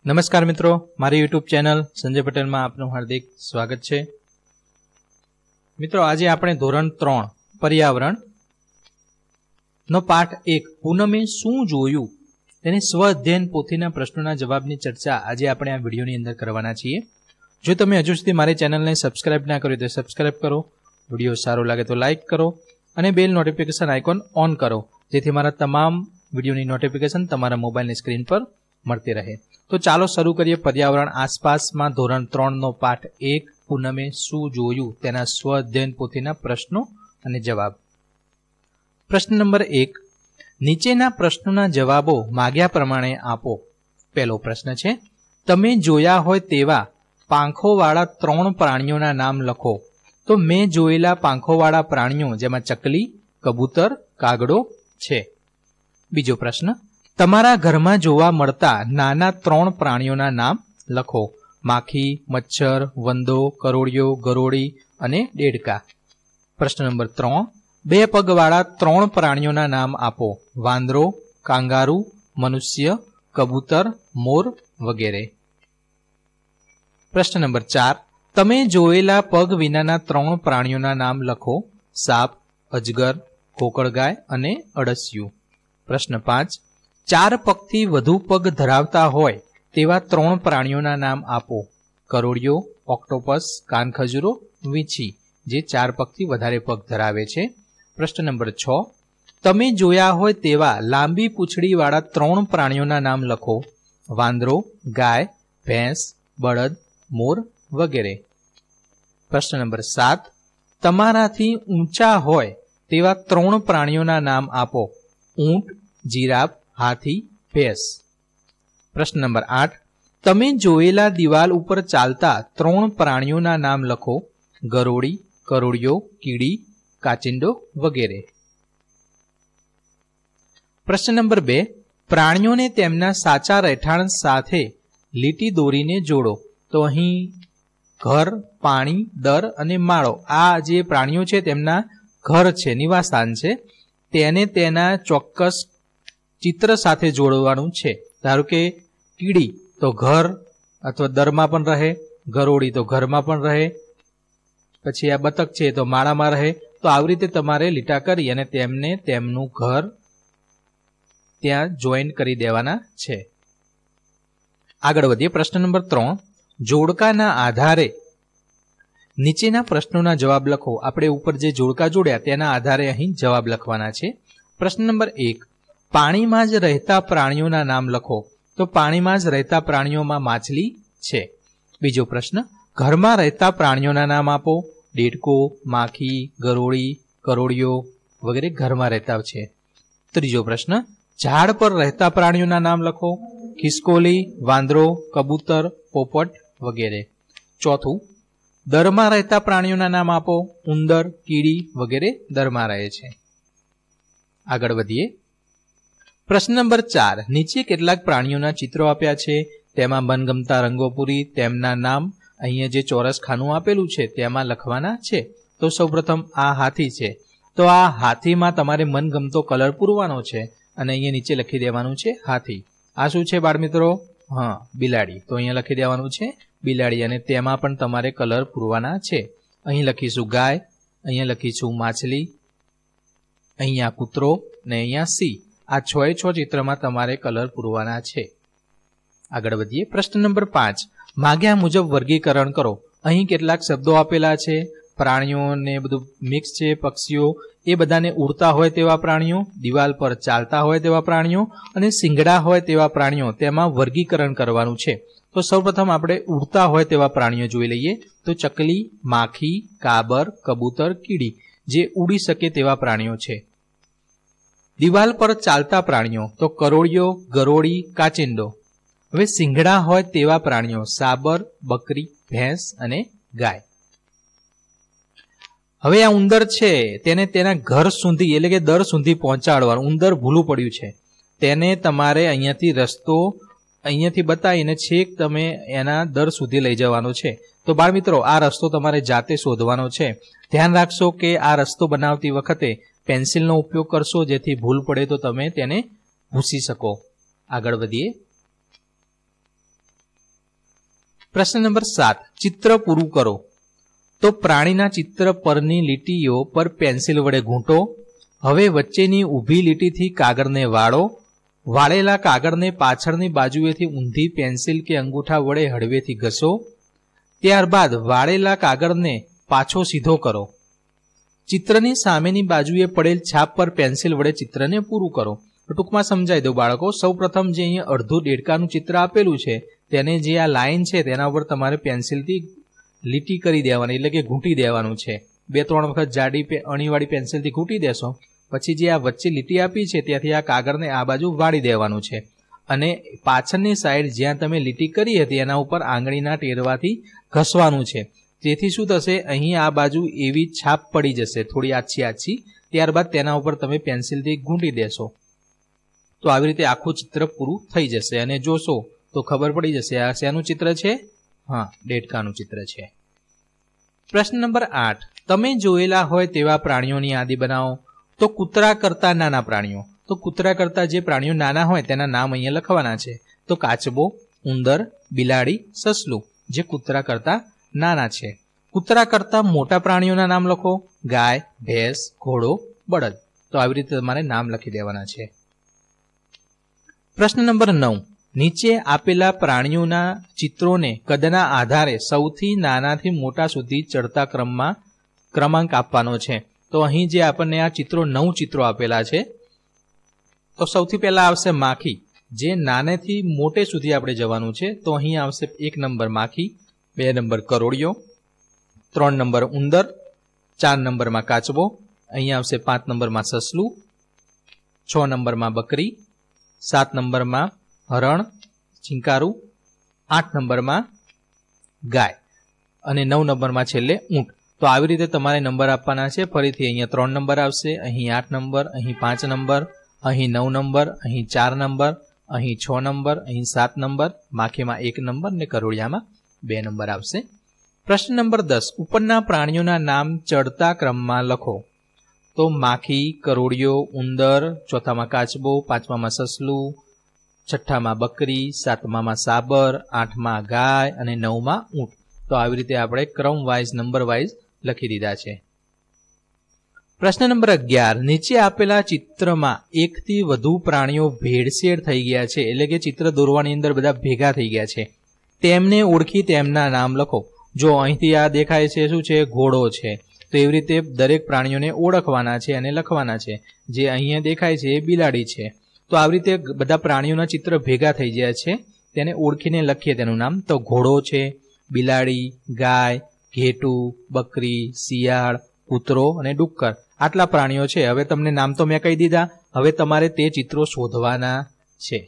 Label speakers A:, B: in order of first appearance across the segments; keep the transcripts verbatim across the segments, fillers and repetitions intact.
A: नमस्कार मित्रों, मारी यूट्यूब चैनल संजय पटेल में आपનું हार्दिक स्वागत है। मित्रों, आज आपणे धोरण त्रण पर्यावरण नो पाठ एक पूनमे शुं जोयुं तेनी स्व अध्ययन पोथीना प्रश्नोना जवाबनी चर्चा आज आपणे आ विडियोनी अंदर करवाना छीए। जो तमे हजू सुधी मारी चेनलने सब्सक्राइब ना कर्યું तो सब्सक्राइब करो, विडियो सारो लागे तो लाइक करो અને બેલ નોટિફિકેશન આઇકોન ઓન કરો, જેથી મારા તમામ વિડિયોની નોટિફિકેશન તમારા મોબાઈલની સ્ક્રીન પર મળતી રહે। तो चालो शुरू करिए पर्यावरण आसपास में धोरण त्रण नो पाठ एक पूनमे शुं जोयुं तेना स्व अध्ययन पोथीना प्रश्नों अने जवाब। प्रश्न नंबर एक, नीचेना प्रश्नोना जवाबो माग्या प्रमाणे आपो। पहलो प्रश्न छे, तमे जोया होय तेवा પાંખોવાળા ત્રણ પ્રાણીઓના નામ લખો। तो मैं જોયેલા પાંખોવાળા પ્રાણીઓ જેમાં ચકલી, કબૂતર, કાગડો છે। બીજો પ્રશ્ન, તમારા ઘરમાં જોવા મળતા નાના ત્રણ પ્રાણીઓના નામ લખો। માખી, મચ્છર, વંદો, કરોળિયો, ગરોળી અને ડેડકા। પ્રશ્ન નંબર ત્રણ, બે પગવાળા ત્રણ પ્રાણીઓના નામ આપો। વાંદરો, કાંગારૂ, મનુષ્ય, કબૂતર, મોર વગેરે। પ્રશ્ન નંબર ચાર, તમે જોયેલા પગ વિનાના ત્રણ પ્રાણીઓના નામ લખો। સાપ, અજગર, કોકળગાય અને અળસિયું। પ્રશ્ન પાંચ, ચાર પગથી વધુ પગ ધરાવતા હોય તેવા ત્રણ પ્રાણીઓના નામ આપો। કરોળિયો, ઓક્ટોપસ, કાનખજૂરો, વીંછી જે ચાર પગથી વધારે પગ ધરાવે છે। પ્રશ્ન નંબર છ, તમે જોયા હોય તેવા લાંબી પૂંછડીવાળા ત્રણ પ્રાણીઓના નામ લખો। વાંદરો, ગાય, ભેંસ, બળદ, મોર વગેરે। પ્રશ્ન નંબર સાત, તમારાથી ઊંચા હોય તેવા ત્રણ પ્રાણીઓના નામ આપો। ઊંટ, જીરાફ, हाथी, भैंस। प्रश्न नंबर आठ, तमे जोयेला दीवाल उपर चालता त्रण प्राणियों नाम लखो। गरोड़ी, करोड़ियो, कीड़ी, काचिंडो वगैरह। प्रश्न नंबर बे, प्राणियों ने तेमना साचा રહેઠાણ साथे લીટી દોરીને જોડો। तो અહીં घर, पाणी, दर અને માળો આ જે પ્રાણીઓ છે તેમના ઘર છે, નિવાસસ્થાન છે, તેને તેના ચોક્કસ चित्र साथे जोड़वानुं छे। धारो के कीड़ी तो घर अथवा दर में पण रहे, गरोड़ी तो घर में पण रहे, पछी आ बतक छे तो माळा में रहे। तो આવી રીતે તમારે લીટા કરી અને તેમને તેમનું ઘર ત્યાં જોઈન કરી દેવાના છે। આગળ વધીએ। प्रश्न नंबर ત્રણ, જોડકાના આધારે નીચેના પ્રશ્નોના જવાબ લખો। આપણે ઉપર જે જોડકા જોડ્યા તેના આધારે અહીં જવાબ લખવાના છે। प्रश्न नंबर एक, पाणीमां ज रहता प्राणियों नाम लखो। तो पाणीमां ज रहता प्राणियों में माछली छे। बीजो प्रश्न, घर में रहता प्राणियों नाम आपो। डेडको, माखी, गरोड़ी, करोड़ियो वगैरह घर में रहता छे। त्रीजो प्रश्न, झाड़ पर रहता प्राणियों नाम लखो। खिसकोली, वांदरो, कबूतर, पोपट वगैरह। चौथु, दर में रहता प्राणियों नाम आपो। उंदर, कीड़ी वगैरह दर में रहे छे। आगळ वधीए। प्रश्न नंबर चार, नीचे કેટલાક પ્રાણીઓના ચિત્રો આપ્યા છે, તેમાં મનગમતા રંગો પૂરી તેમના નામ અહીંયા જે ચોરસ ખાનું આપેલું છે તેમાં લખવાના છે। તો સૌપ્રથમ આ હાથી છે, તો આ હાથીમાં તમારે મનગમતો કલર પૂરવાનો છે અને અહીંયા નીચે લખી દેવાનું છે હાથી। આ શું છે બાળ મિત્રો? હા, બિલાડી। તો અહીંયા લખી દેવાનું છે બિલાડી અને તેમાં પણ તમારે કલર પૂરવાના છે। અહીં લખીશું ગાય, અહીંયા લખીશું માછલી, અહીંયા કૂતરો ને અહીંયા સિંહ। आ छो ए छो चित्र में तमारे कलर पूरवाना छे। आगळ वधीए। प्रश्न नंबर पांच, माग्या मुजब वर्गीकरण करो। अहीं केटलाक शब्दों आपेला छे, प्राणियों ने बधुं मिक्स छे, पक्षीओ ए बधाने उड़ता होय तेवा प्राणियों, दीवाल पर चालता होय तेवा प्राणियों अने सींगड़ा होय तेवा प्राणियों, तेमां वर्गीकरण करवानुं छे। तो सर्वप्रथम आपणे उड़ता होय तेवा प्राणियों जोई लईए। तो चकली, माखी, काबर, कबूतर, कीड़ी जे उड़ी शके तेवा प्राणियों छे। दीवाल पर चालता प्राणियों तो करोड़ियो, गरोड़ी, काचिंडो। हवे सींगड़ा होय तेवा प्राणियों साबर, बकरी, भैंस अने गाय। हवे आ उंदर छे तेने तेना घर सुधी एटले के दर सुधी पहोंचाडवानुं। उंदर भूलुं पड्युं छे तेने तमारे अहींयाथी रस्तो अहींयाथी बतावीने छेक तमे एना दर सुधी लई जवानो छे। तो बाळ मित्रों, आ रस्तो तमारे जाते शोधवानो छे। ध्यान राखशो के आ रस्तो बनावती वखते पेन्सिल नो उपयोग करशो, जेथी भूल पड़े तो तमे तेने भूसी सको। आगळ वधीए। પ્રશ્ન નંબર સાત, ચિત્ર પૂરું કરો. તો પ્રાણીના ચિત્ર પરની લીટીઓ પર પેન્સિલ વડે ઘૂંટો. હવે વચ્ચેની ઊભી લીટીથી કાગળને વાળો. વાળેલા કાગળને પાછળની બાજુએથી ઊંધી પેન્સિલ કે અંગૂઠા વડે હળવેથી ઘસો. ત્યારબાદ વાળેલા કાગળને પાછો સીધો કરો. ચિત્રની સામેની બાજુએ પડેલ છાપ પર પેન્સિલ વડે ચિત્રને પૂરું કરો. ટૂંકમાં સમજાવી દો બાળકો. સૌ પ્રથમ જે અહીંયા અડધું દેડકાનું ચિત્ર આપેલું છે તેને જે આ લાઈન છે તેના ઉપર તમારે પેન્સિલથી લીટી કરી દેવાની, એટલે કે ઘૂંટી દેવાનું છે. બે ત્રણ વખત જાડી અણીવાળી પેન્સિલથી ઘૂંટી દેશો. પછી જે આ વચ્ચે લીટી આપી છે ત્યાંથી આ કાગળને આ બાજુ વાળી દેવાનું છે અને પાછળની સાઈડ જ્યાં તમે લીટી કરી હતી એના ઉપર આંગળીના ટેરવાથી ઘસવાનું છે. તેથી શું થશે, અહીં આ બાજુ એવી છાપ પડી જશે, થોડી આછી આછી. ત્યારબાદ તેના ઉપર તમે પેન્સિલથી ઘૂંટી દેશો તો આવી રીતે આખું ચિત્ર પૂરું થઈ જશે અને જોશો તો ખબર પડી જશે આ શેનું ચિત્ર છે. હા, દેડકાનું ચિત્ર છે. પ્રશ્ન નંબર આઠ, તમે જોયેલા હોય તેવા પ્રાણીઓની યાદી બનાવો. તો કૂતરા કરતા નાના પ્રાણીઓ. તો કૂતરા કરતા જે પ્રાણીઓ નાના હોય તેના નામ અહીંયા લખવાના છે. તો કાચબો, ઉંદર, બિલાડી, સસલું જે કૂતરા કરતા નાના છે. કૂતરા કરતા મોટા પ્રાણીઓના નામ લખો. ગાય, ભેંસ, ઘોડો, બળદ. તો આવી રીતે તમારે નામ લખી દેવાના છે. પ્રશ્ન નંબર નવ, નીચે આપેલા પ્રાણીઓના ચિત્રોને કદના આધારે સૌથી નાનાથી મોટા સુધી ચડતા ક્રમમાં ક્રમાંક આપવાનો છે. તો અહીં જે આપણને આ ચિત્રો નવ ચિત્રો આપેલા છે તો સૌથી પહેલા આવશે માખી, જે નાનેથી મોટે સુધી આપણે જવાનું છે. તો અહીં આવશે એક નંબર માખી, બે નંબર કરોડિયો, ત્રણ નંબર ઉંદર, ચાર નંબરમાં કાચબો, અહીં આવશે પાંચ નંબરમાં સસલું, છ નંબરમાં બકરી, સાત નંબરમાં હરણ, ચિંકારું, આઠ નંબરમાં ગાય અને નવ નંબરમાં છેલ્લે ઊંટ. તો આવી રીતે તમારે નંબર આપવાના છે. ફરીથી અહીંયા ત્રણ નંબર આવશે, અહીં આઠ નંબર, અહીં પાંચ નંબર, અહીં નવ નંબર, અહીં ચાર નંબર, અહીં છ નંબર, અહીં સાત નંબર, માખીમાં એક નંબર ને કરોડિયામાં બે નંબર આવશે. પ્રશ્ન નંબર દસ, ઉપરના પ્રાણીઓના નામ ચડતા ક્રમમાં લખો. તો માખી, કરોડિયો, ઉંદર, ચોથામાં કાચબો, પાંચમામાં સસલું, છઠ્ઠામાં બકરી, સાતમામાં સાબર, આઠમાં ગાય અને નવમાં ઊંટ. તો આવી રીતે આપણે ક્રમ વાઇઝ નંબર વાઇઝ લખી દીધા છે. પ્રશ્ન નંબર અગિયાર, નીચે આપેલા ચિત્રમાં એકથી વધુ પ્રાણીઓ ભેળસેળ થઈ ગયા છે, એટલે કે ચિત્ર દોરવાની અંદર બધા ભેગા થઈ ગયા છે. તેમને ઓળખી તેમના નામ લખો. જો અહીંથી આ દેખાય છે શું છે, ઘોડો છે. તો એવી રીતે દરેક પ્રાણીઓને ઓળખવાના છે અને લખવાના છે. જે અહીંયા દેખાય છે એ બિલાડી છે. તો આવી રીતે બધા પ્રાણીઓના ચિત્ર ભેગા થઈ ગયા છે, તેને ઓળખીને લખીએ તેનું નામ. તો ઘોડો છે, બિલાડી, ગાય, ઘેટું, બકરી, શિયાળ, કૂતરો અને ડુક્કર. આટલા પ્રાણીઓ છે. હવે તમને નામ તો મેં કહી દીધા, હવે તમારે તે ચિત્રો શોધવાના છે.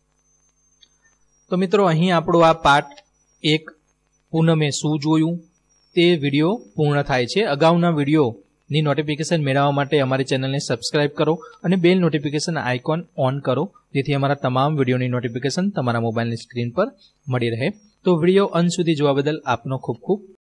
A: તો મિત્રો અહીં આપણો આ પાઠ એક પૂનમે શું જોયું તે વિડીયો પૂર્ણ થાય છે. અગાઉના વિડીયોની નોટિફિકેશન મેળવવા માટે અમારી ચેનલને સબસ્ક્રાઇબ કરો અને બેલ નોટિફિકેશન આઇકોન ઓન કરો, જેથી અમારા તમામ વિડીયોની નોટિફિકેશન તમારા મોબાઈલની સ્ક્રીન પર મળી રહે. તો વિડીયો અંત સુધી જોવા બદલ આપનો ખૂબ ખૂબ